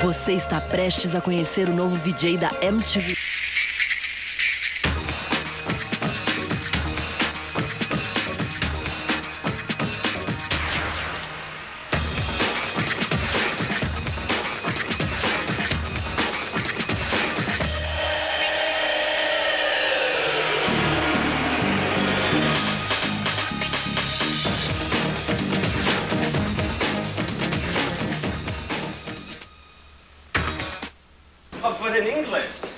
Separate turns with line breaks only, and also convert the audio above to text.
Você está prestes a conhecer o novo VJ da MTV.
But in English.